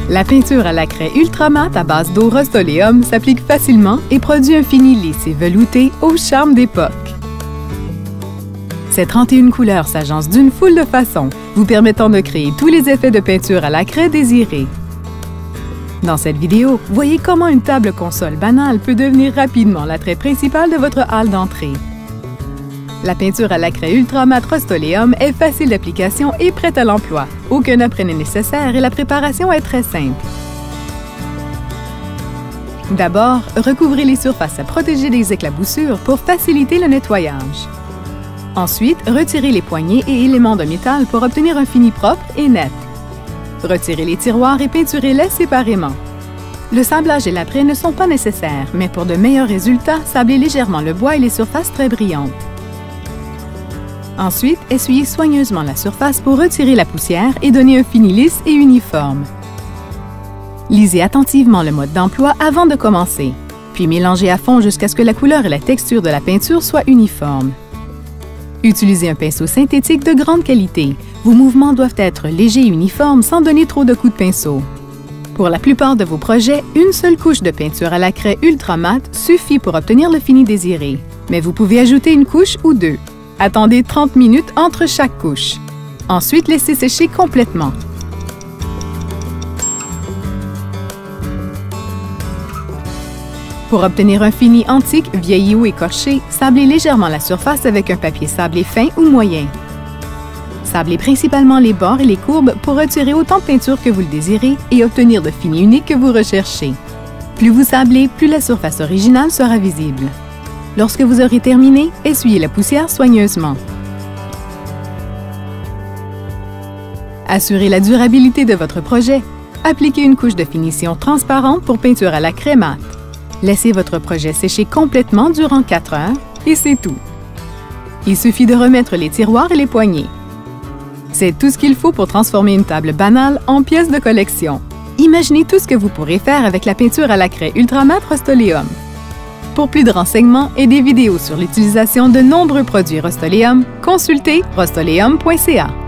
La peinture à la craie Ultramat à base d'eau Rust-Oleum s'applique facilement et produit un fini lisse et velouté au charme d'époque. Ces 31 couleurs s'agencent d'une foule de façons, vous permettant de créer tous les effets de peinture à la craie désirés. Dans cette vidéo, voyez comment une table console banale peut devenir rapidement l'attrait principal de votre hall d'entrée. La peinture à la craie Ultramat Rust-Oleum est facile d'application et prête à l'emploi. Aucun apprai n'est nécessaire et la préparation est très simple. D'abord, recouvrez les surfaces à protéger des éclaboussures pour faciliter le nettoyage. Ensuite, retirez les poignées et éléments de métal pour obtenir un fini propre et net. Retirez les tiroirs et peinturez-les séparément. Le sablage et l'après ne sont pas nécessaires, mais pour de meilleurs résultats, sablez légèrement le bois et les surfaces très brillantes. Ensuite, essuyez soigneusement la surface pour retirer la poussière et donner un fini lisse et uniforme. Lisez attentivement le mode d'emploi avant de commencer, puis mélangez à fond jusqu'à ce que la couleur et la texture de la peinture soient uniformes. Utilisez un pinceau synthétique de grande qualité. Vos mouvements doivent être légers et uniformes sans donner trop de coups de pinceau. Pour la plupart de vos projets, une seule couche de peinture à la craie Ultramat suffit pour obtenir le fini désiré, mais vous pouvez ajouter une couche ou deux. Attendez 30 minutes entre chaque couche. Ensuite, laissez sécher complètement. Pour obtenir un fini antique, vieilli ou écorché, sablez légèrement la surface avec un papier sablé fin ou moyen. Sablez principalement les bords et les courbes pour retirer autant de peinture que vous le désirez et obtenir le fini unique que vous recherchez. Plus vous sablez, plus la surface originale sera visible. Lorsque vous aurez terminé, essuyez la poussière soigneusement. Assurez la durabilité de votre projet. Appliquez une couche de finition transparente pour peinture à la craie mat. Laissez votre projet sécher complètement durant 4 heures et c'est tout. Il suffit de remettre les tiroirs et les poignées. C'est tout ce qu'il faut pour transformer une table banale en pièce de collection. Imaginez tout ce que vous pourrez faire avec la peinture à la craie Ultramat Rust-Oleum. Pour plus de renseignements et des vidéos sur l'utilisation de nombreux produits Rust-Oleum, consultez rustoleum.ca.